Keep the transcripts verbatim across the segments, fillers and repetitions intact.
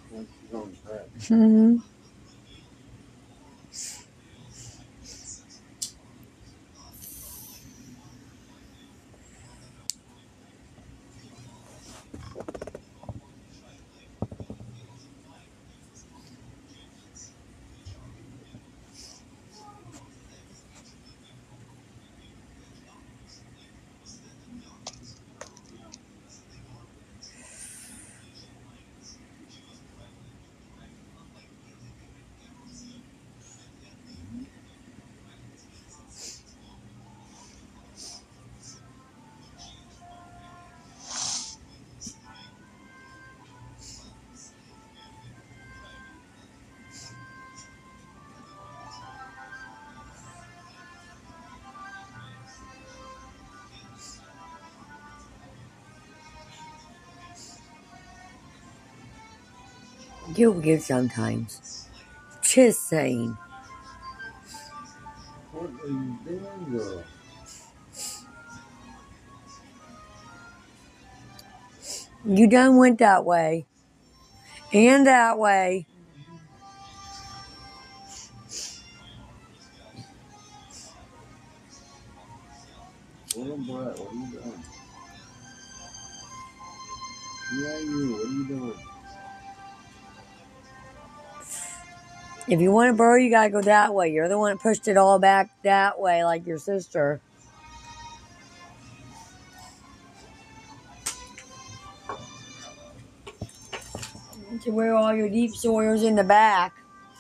Mm-hmm. You're weird sometimes. Just saying. What are you doing, girl? You done went that way. And that way. Little Brett, what are you doing? Yeah, you, what are you doing? If you want to burrow, you gotta go that way. You're the one that pushed it all back that way, like your sister. To where all your deep soil's in the back.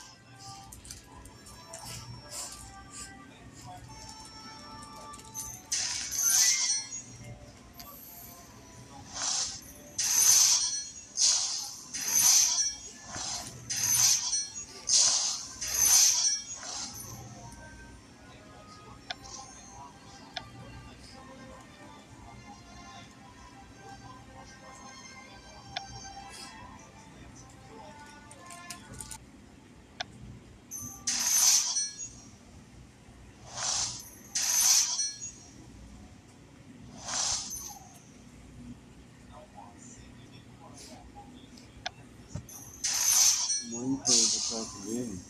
Why are you playing the top again?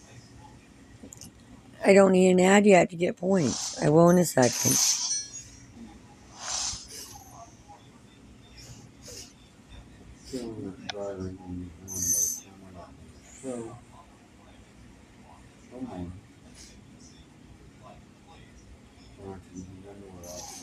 I don't need an ad yet to get points. I will in a second. Killing that driver in the window. So, come on. Or if you can go where else.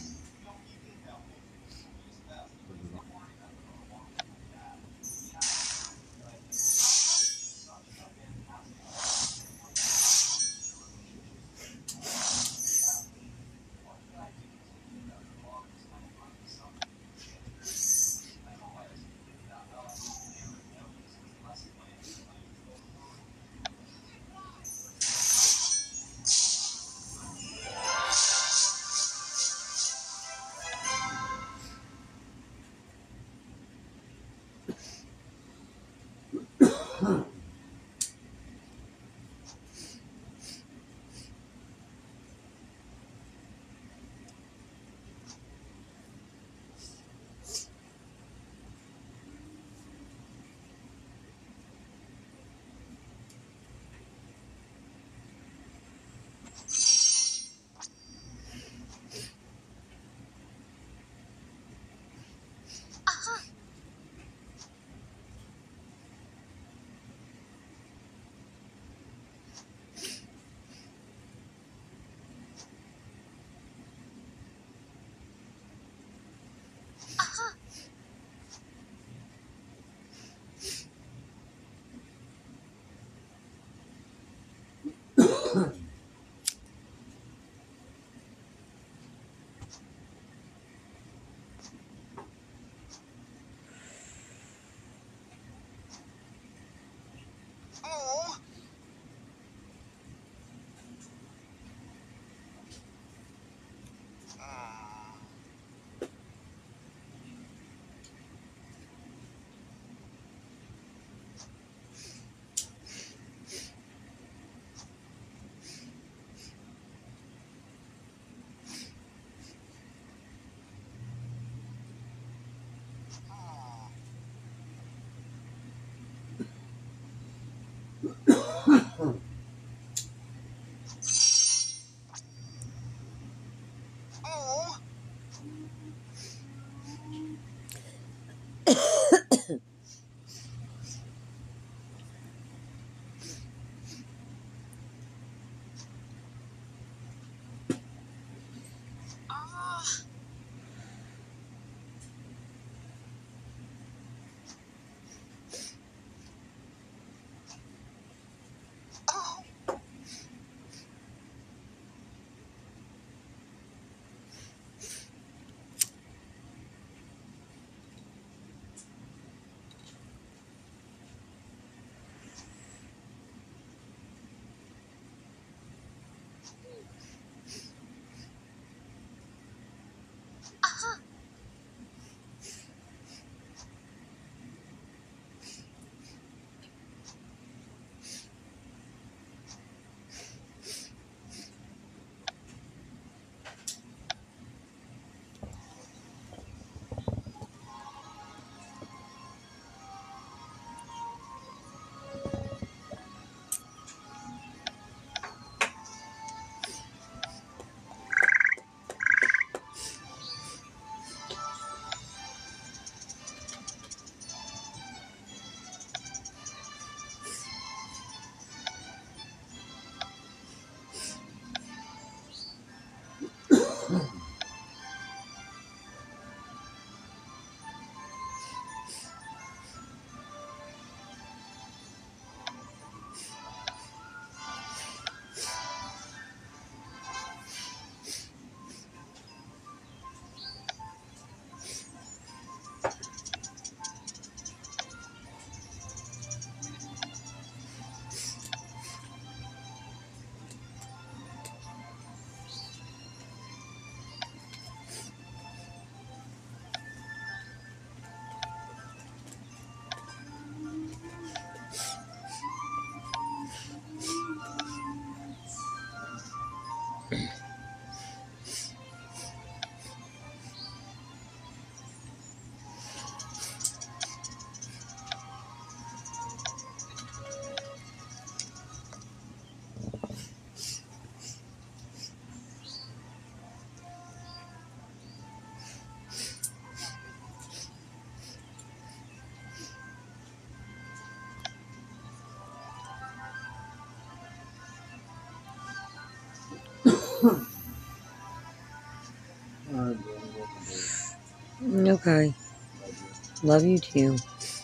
Okay. Love you. Love you too.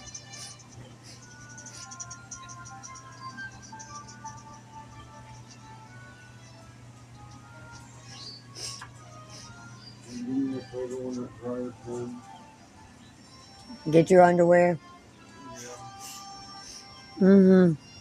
And give me a photo when that dryer's done. Get your underwear. Yeah. Mm-hmm.